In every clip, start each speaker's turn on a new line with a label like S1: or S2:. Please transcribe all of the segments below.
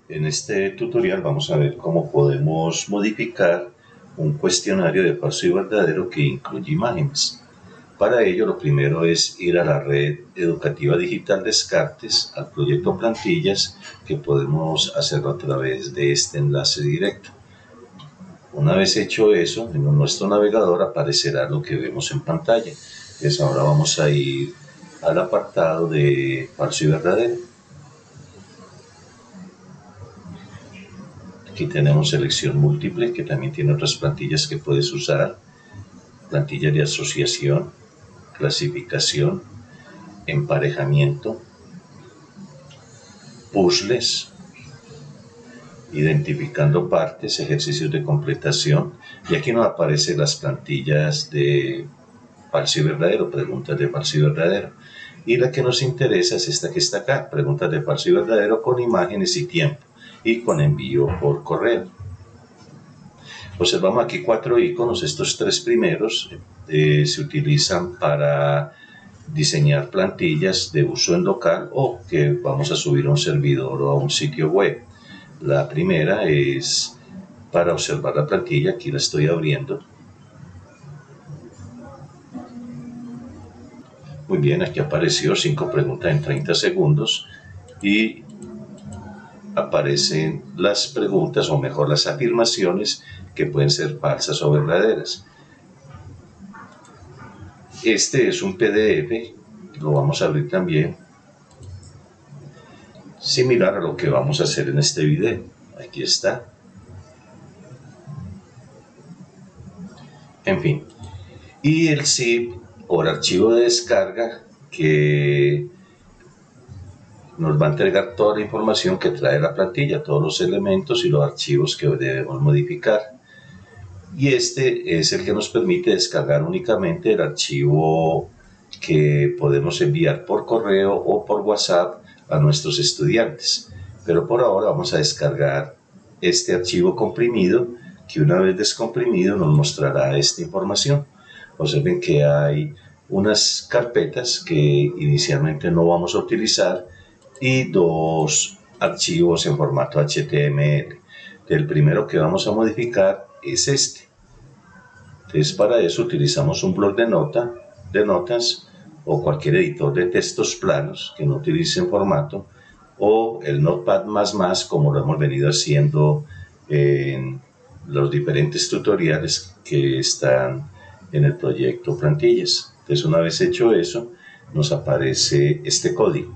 S1: En este tutorial vamos a ver cómo podemos modificar un cuestionario de falso y verdadero que incluye imágenes. Para ello, lo primero es ir a la red educativa digital Descartes, al proyecto Plantillas, que podemos hacerlo a través de este enlace directo. Una vez hecho eso, en nuestro navegador aparecerá lo que vemos en pantalla. Entonces ahora vamos a ir al apartado de falso y verdadero. Aquí tenemos selección múltiple, que también tiene otras plantillas que puedes usar. Plantillas de asociación, clasificación, emparejamiento, puzzles, identificando partes, ejercicios de completación. Y aquí nos aparecen las plantillas de falso y verdadero, preguntas de falso y verdadero. Y la que nos interesa es esta que está acá, preguntas de falso y verdadero con imágenes y tiempo, y con envío por correo. Observamos aquí 4 iconos. Estos 3 primeros se utilizan para diseñar plantillas de uso en local o que vamos a subir a un servidor o a un sitio web. La primera es para observar la plantilla, aquí la estoy abriendo. Muy bien, aquí apareció 5 preguntas en 30 segundos y aparecen las preguntas, o mejor las afirmaciones, que pueden ser falsas o verdaderas. Este es un PDF, lo vamos a abrir también, similar a lo que vamos a hacer en este video. Aquí está. En fin, y el zip o el archivo de descarga que nos va a entregar toda la información que trae la plantilla, todos los elementos y los archivos que debemos modificar. Y este es el que nos permite descargar únicamente el archivo que podemos enviar por correo o por WhatsApp a nuestros estudiantes. Pero por ahora vamos a descargar este archivo comprimido, que una vez descomprimido nos mostrará esta información. Observen que hay unas carpetas que inicialmente no vamos a utilizar y 2 archivos en formato HTML. El primero que vamos a modificar es este. Entonces, para eso utilizamos un bloc de notas o cualquier editor de textos planos que no utilice formato, o el Notepad++, como lo hemos venido haciendo en los diferentes tutoriales que están en el proyecto Plantillas. Entonces, una vez hecho eso, nos aparece este código.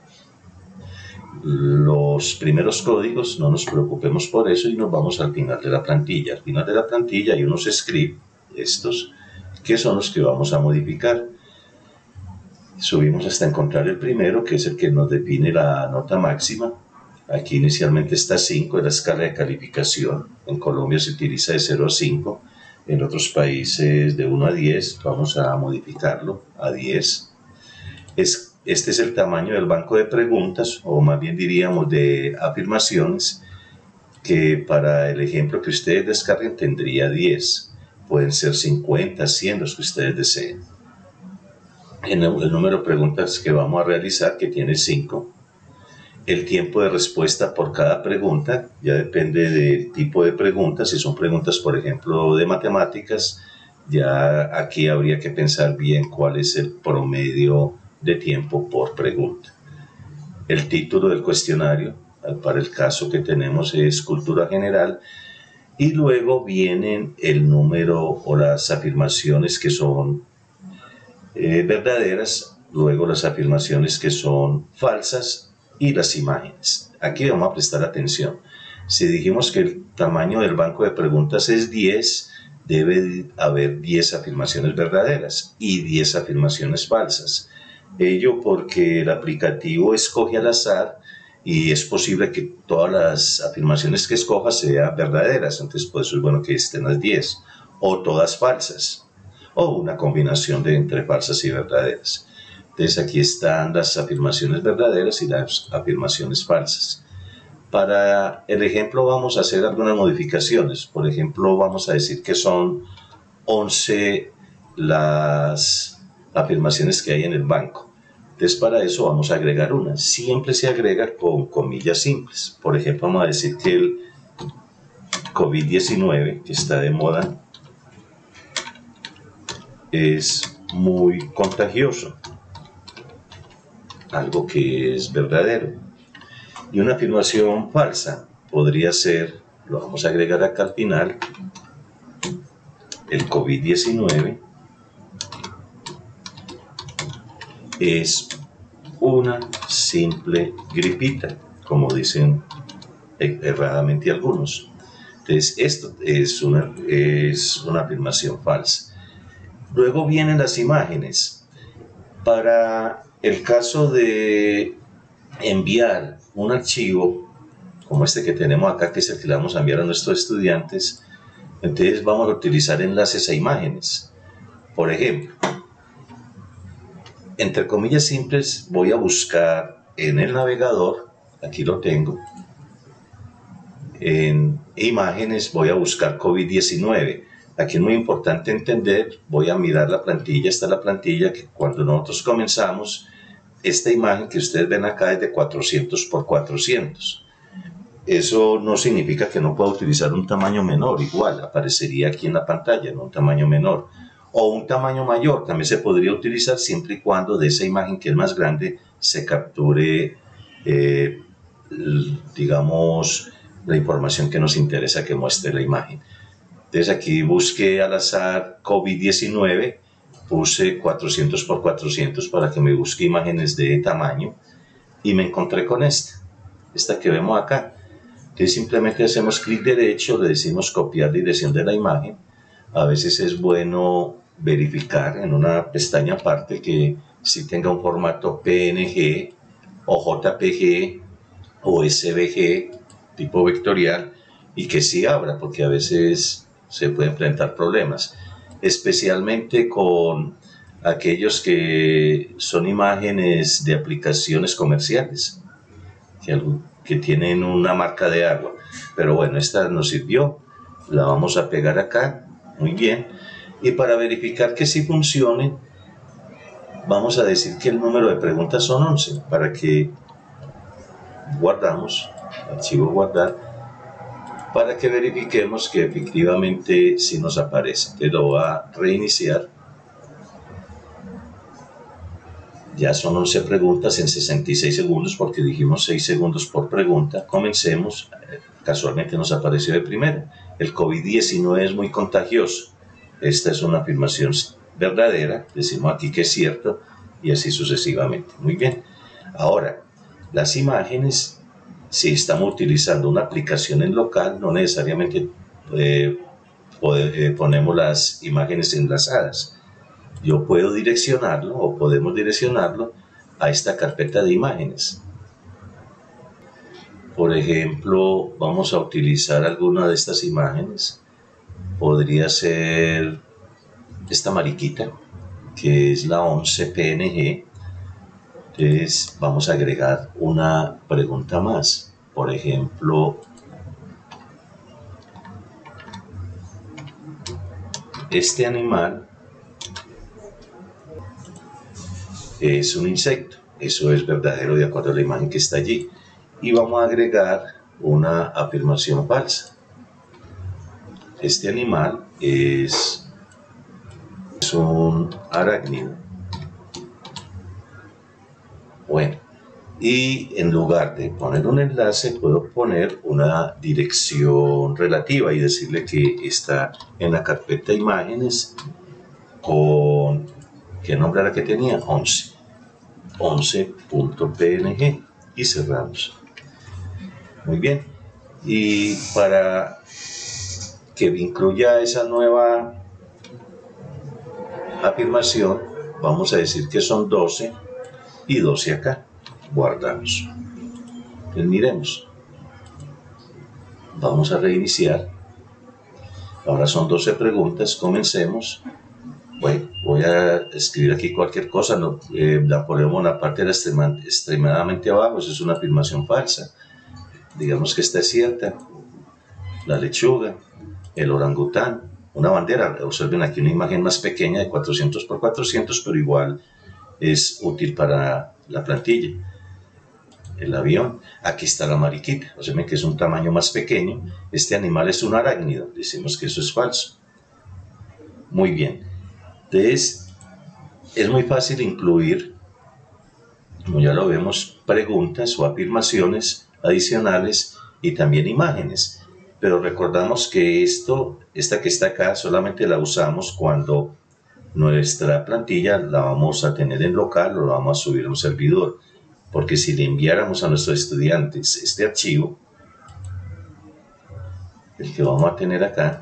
S1: Los primeros códigos no nos preocupemos por eso y nos vamos al final de la plantilla. Al final de la plantilla hay unos scripts, estos, que son los que vamos a modificar. Subimos hasta encontrar el primero, que es el que nos define la nota máxima. Aquí inicialmente está 5, es la escala de calificación. En Colombia se utiliza de 0 a 5, en otros países de 1 a 10. Vamos a modificarlo a 10. Este es el tamaño del banco de preguntas, o más bien diríamos de afirmaciones, que para el ejemplo que ustedes descarguen tendría 10. Pueden ser 50, 100, los que ustedes deseen. El número de preguntas que vamos a realizar, que tiene 5. El tiempo de respuesta por cada pregunta, ya depende del tipo de preguntas. Si son preguntas, por ejemplo, de matemáticas, ya aquí habría que pensar bien cuál es el promedio de tiempo por pregunta. El título del cuestionario, para el caso que tenemos, es cultura general, y luego vienen el número o las afirmaciones que son verdaderas, luego las afirmaciones que son falsas y las imágenes. Aquí vamos a prestar atención. Si dijimos que el tamaño del banco de preguntas es 10, debe haber 10 afirmaciones verdaderas y 10 afirmaciones falsas. Ello porque el aplicativo escoge al azar y es posible que todas las afirmaciones que escoja sean verdaderas. Entonces, por eso es bueno que estén las 10, o todas falsas, o una combinación de entre falsas y verdaderas. Entonces, aquí están las afirmaciones verdaderas y las afirmaciones falsas. Para el ejemplo vamos a hacer algunas modificaciones. Por ejemplo, vamos a decir que son 11 las afirmaciones que hay en el banco. Entonces para eso vamos a agregar una. Siempre se agrega con comillas simples. Por ejemplo, vamos a decir que el COVID-19, que está de moda, es muy contagioso. Algo que es verdadero. Y una afirmación falsa podría ser, lo vamos a agregar acá al final, el COVID-19 es una simple gripita, como dicen erradamente algunos. Entonces, esto es una afirmación falsa. Luego vienen las imágenes. Para el caso de enviar un archivo, como este que tenemos acá, que es el que le vamos a enviar a nuestros estudiantes, entonces vamos a utilizar enlaces a imágenes. Por ejemplo, entre comillas simples, voy a buscar en el navegador, aquí lo tengo, en imágenes voy a buscar COVID-19. Aquí es muy importante entender, voy a mirar la plantilla, esta es la plantilla que cuando nosotros comenzamos, esta imagen que ustedes ven acá es de 400 por 400. Eso no significa que no pueda utilizar un tamaño menor, igual aparecería aquí en la pantalla, no un tamaño menor. O un tamaño mayor también se podría utilizar siempre y cuando de esa imagen que es más grande se capture, digamos, la información que nos interesa que muestre la imagen. Entonces aquí busqué al azar COVID-19, puse 400 por 400 para que me busque imágenes de tamaño y me encontré con esta que vemos acá. Entonces simplemente hacemos clic derecho, le decimos copiar dirección de la imagen. A veces es bueno verificar en una pestaña aparte que si tenga un formato PNG o JPG o SVG tipo vectorial y que sí abra, porque a veces se puede enfrentar problemas, especialmente con aquellos que son imágenes de aplicaciones comerciales que tienen una marca de agua. Pero bueno, esta nos sirvió, la vamos a pegar acá, muy bien. Y para verificar que sí funcione, vamos a decir que el número de preguntas son 11, para que guardamos, archivo guardar, para que verifiquemos que efectivamente sí nos aparece. Entonces lo voy a reiniciar. Ya son 11 preguntas en 66 segundos porque dijimos 6 segundos por pregunta. Comencemos. Casualmente nos apareció de primera. El COVID-19 es muy contagioso. Esta es una afirmación verdadera. Decimos aquí que es cierto y así sucesivamente. Muy bien. Ahora, las imágenes, si estamos utilizando una aplicación en local, no necesariamente ponemos las imágenes enlazadas. Yo puedo direccionarlo o podemos direccionarlo a esta carpeta de imágenes. Por ejemplo, vamos a utilizar alguna de estas imágenes. Podría ser esta mariquita, que es la 11 PNG. Entonces vamos a agregar una pregunta más. Por ejemplo, este animal es un insecto. Eso es verdadero de acuerdo a la imagen que está allí. Y vamos a agregar una afirmación falsa. Este animal es un arácnido. Bueno, y en lugar de poner un enlace, puedo poner una dirección relativa y decirle que está en la carpeta de imágenes con, ¿qué nombre era que tenía? 11.png y cerramos. Muy bien, y para que incluya esa nueva afirmación, vamos a decir que son 12 y 12 acá. Guardamos. Entonces miremos. Vamos a reiniciar. Ahora son 12 preguntas. Comencemos. Bueno, voy a escribir aquí cualquier cosa. La ponemos en la parte de extremadamente abajo. Eso es una afirmación falsa. Digamos que esta es cierta. La lechuga, el orangután, una bandera. Observen aquí una imagen más pequeña de 400 por 400, pero igual es útil para la plantilla. El avión, aquí está la mariquita, o sea que es un tamaño más pequeño. Este animal es un arácnido, decimos que eso es falso. Muy bien, entonces es muy fácil incluir, como ya lo vemos, preguntas o afirmaciones adicionales y también imágenes. Pero recordamos que esta que está acá solamente la usamos cuando nuestra plantilla la vamos a tener en local o la vamos a subir a un servidor. Porque si le enviáramos a nuestros estudiantes este archivo, el que vamos a tener acá,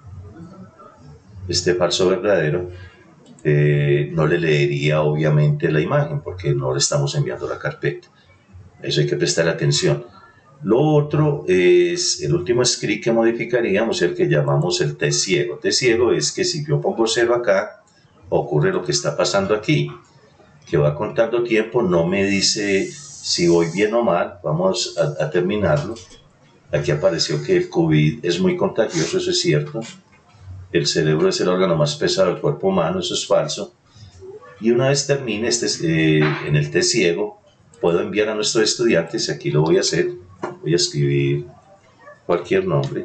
S1: este falso verdadero, no le leería obviamente la imagen porque no le estamos enviando la carpeta. Eso hay que prestar atención. Lo otro es el último script que modificaríamos, el que llamamos el test ciego. Test ciego es que si yo pongo 0 acá, ocurre lo que está pasando aquí, que va contando tiempo, no me dice si voy bien o mal. Vamos a terminarlo. Aquí apareció que el COVID es muy contagioso, eso es cierto. El cerebro es el órgano más pesado del cuerpo humano, eso es falso. Y una vez termine en el test ciego, puedo enviar a nuestros estudiantes, aquí lo voy a hacer, voy a escribir cualquier nombre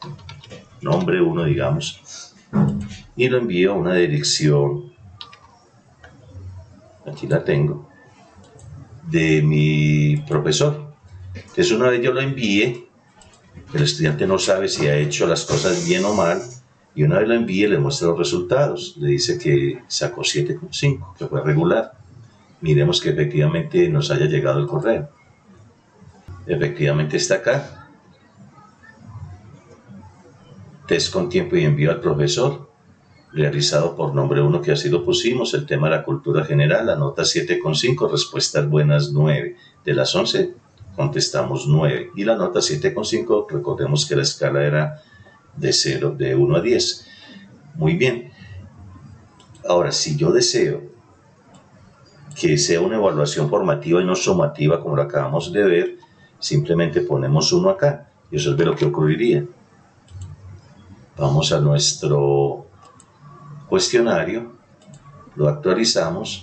S1: 1 digamos, y lo envío a una dirección, aquí la tengo, de mi profesor. Entonces una vez yo lo envíe, el estudiante no sabe si ha hecho las cosas bien o mal, y una vez lo envíe le muestra los resultados, le dice que sacó 7,5, que fue regular. Miremos que efectivamente nos haya llegado el correo. Efectivamente está acá. Test con tiempo y envío al profesor, realizado por nombre 1, que así lo pusimos. El tema de la cultura general, la nota 7,5, respuestas buenas 9. De las 11 contestamos 9. Y la nota 7,5, recordemos que la escala era de 1 a 10. Muy bien. Ahora, si yo deseo que sea una evaluación formativa y no sumativa, como lo acabamos de ver, simplemente ponemos 1 acá. Y eso es de lo que ocurriría. Vamos a nuestro cuestionario, lo actualizamos,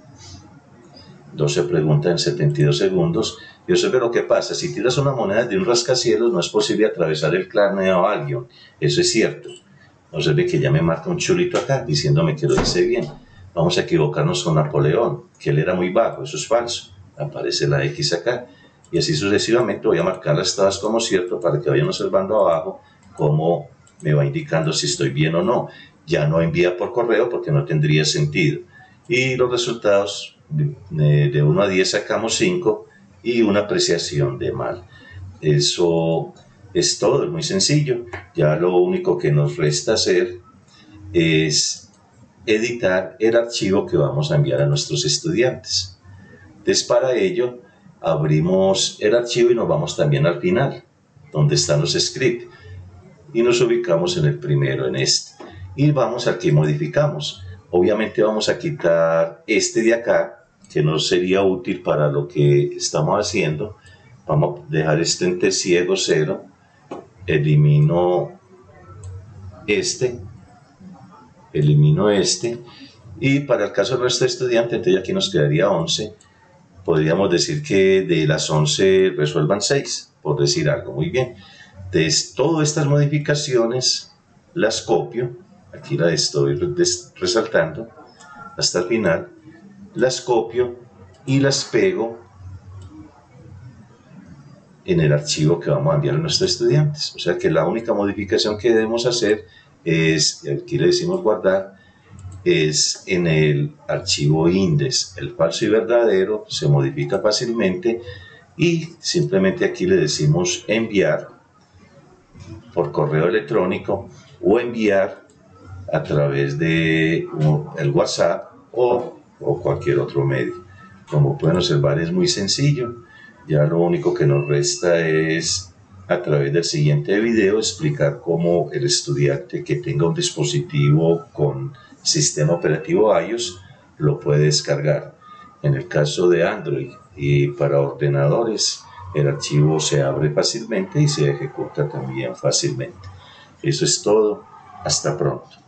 S1: 12 preguntas en 72 segundos, y eso es lo que pasa. Si tiras una moneda de un rascacielos, no es posible atravesar el cráneo a alguien. Eso es cierto. Observe que ya me marca un chulito acá, diciéndome que lo hice bien. Vamos a equivocarnos con Napoleón, que él era muy bajo, eso es falso. Aparece la X acá, y así sucesivamente voy a marcarlas todas como cierto para que vayan observando abajo cómo me va indicando si estoy bien o no. Ya no envía por correo porque no tendría sentido. Y los resultados de 1 a 10 sacamos 5 y una apreciación de mal. Eso es todo, es muy sencillo. Ya lo único que nos resta hacer es editar el archivo que vamos a enviar a nuestros estudiantes. Entonces, para ello abrimos el archivo y nos vamos también al final, donde están los scripts, y nos ubicamos en el primero, en este. Y vamos aquí, modificamos. Obviamente vamos a quitar este de acá, que no sería útil para lo que estamos haciendo. Vamos a dejar este en test ciego 0. Elimino este. Y para el caso de nuestro estudiante, entonces aquí nos quedaría 11. Podríamos decir que de las 11 resuelvan 6, por decir algo. Muy bien. Entonces, todas estas modificaciones las copio, aquí las estoy resaltando hasta el final, las copio y las pego en el archivo que vamos a enviar a nuestros estudiantes. O sea que la única modificación que debemos hacer es, aquí le decimos guardar, es en el archivo index. El falso y verdadero se modifica fácilmente y simplemente aquí le decimos enviar por correo electrónico o enviar a través de el WhatsApp o cualquier otro medio. Como pueden observar, es muy sencillo. Ya lo único que nos resta es, a través del siguiente video, explicar cómo el estudiante que tenga un dispositivo con sistema operativo iOS lo puede descargar. En el caso de Android y para ordenadores, el archivo se abre fácilmente y se ejecuta también fácilmente. Eso es todo. Hasta pronto.